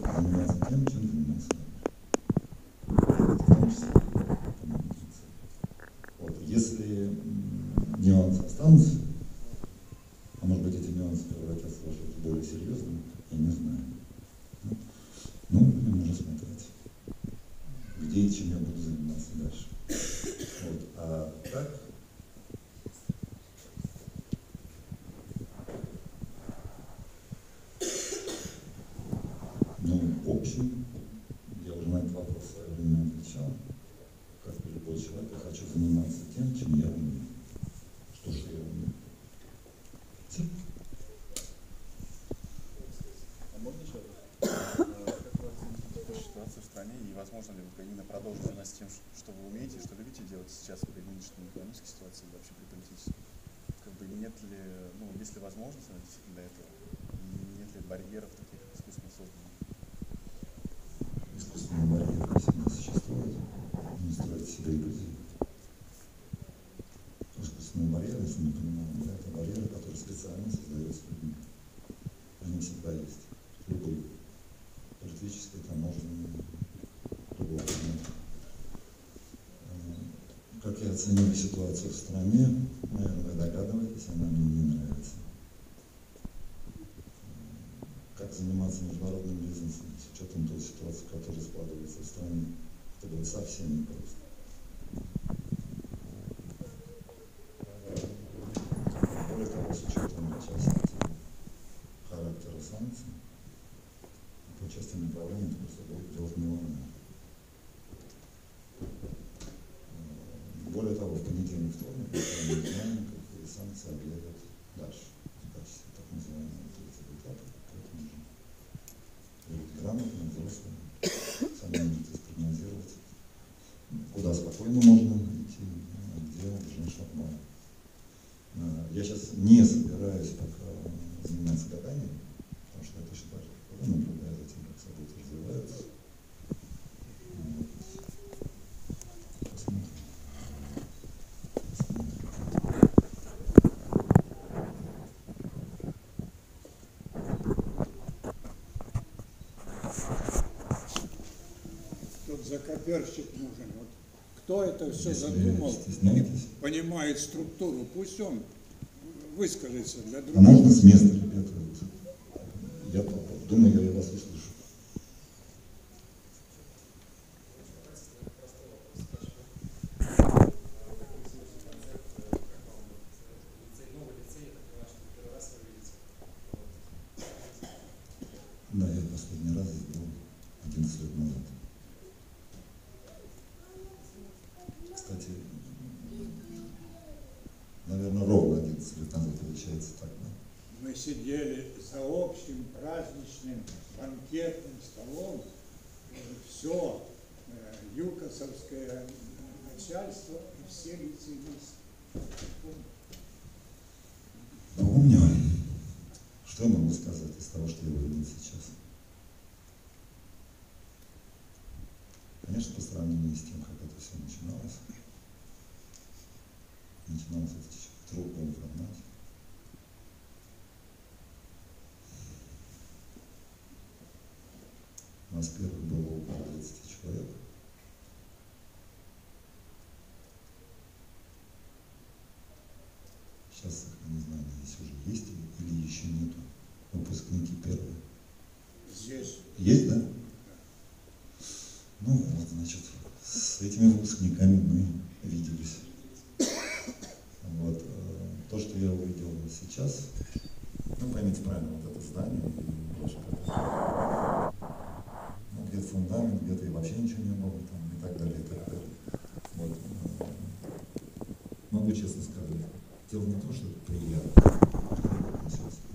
заниматься тем, чем занимался раньше. В том числе коммуникация. Вот. Если нюансы останутся, а может быть эти нюансы превратятся во что-то более серьезное, я не знаю. Ну, будем уже смотреть, где и чем я буду заниматься дальше. Вот. А так, ну, в общем, я уже на этот вопрос в свое время отвечал. Как и любой человек, я хочу заниматься тем, чем я умею. Что же я умею? Все. А можно еще раз? Как вы оцените ситуацию в стране и возможно ли именно продолжить заниматься тем, что вы умеете, что любите делать сейчас при нынешней экономической ситуации и вообще при политической? Как бы нет ли, ну, есть ли возможность действительно для этого? И нет ли барьеров таких искусственно созданных? Искусственные барьеры всегда существуют. Не строить себе иллюзии. Искусственные барьеры, если мы понимаем, да, это барьеры, которые специально создаются людьми. Они всегда есть. Любые. Политические, таможенные, любого предмета. Как я оцениваю ситуацию в стране, наверное, вы догадываетесь, она мне не нравится. Как заниматься международным бизнесом с учетом той ситуации, которая складывается в стране, это будет совсем непросто. Более того, с учетом части характера санкций, по части направления, это просто будет делать невозможно. Более того, в понедельник, вторник, мы не знаем, какие санкции объявят дальше, в качестве так называемого третьего этапа, поэтому же люди грамотные, взрослые, сами могут спрогнозировать, куда спокойно можно идти, а где уже шагбан. Я сейчас не собираюсь пока заниматься гаданием, потому что я точно так же наблюдаю за тем, как события развиваются. Посмотрим. Тут закоперщик нужен. Вот кто это все задумал, понимает структуру, пусть он выскажется для других. А можно с места, ребята? Я думаю, я вас услышу. Да, я последний раз здесь был 11 лет назад. Кстати, наверное, ровно 11 лет назад получается так, да? Мы сидели за общим праздничным банкетным столом. Все юкосовское начальство и все лицеисты. Помню. Что я могу сказать из того, что я увидел сейчас? Конечно, по сравнению с тем, как это все начиналось это еще в другом формате. У нас первых было около 30 человек. Сейчас, я не знаю, здесь уже есть или еще нету. Выпускники первые. Здесь. Есть, да? Ну вот, значит, с этими выпускниками мы виделись. Вот. То, что я увидел сейчас, ну, поймите правильно, вот это здание и ваше это, ну, где-то фундамент, где-то и вообще ничего не было, там, и так далее, и так далее. Вот. Могу честно сказать, дело не то, что это приятно, что это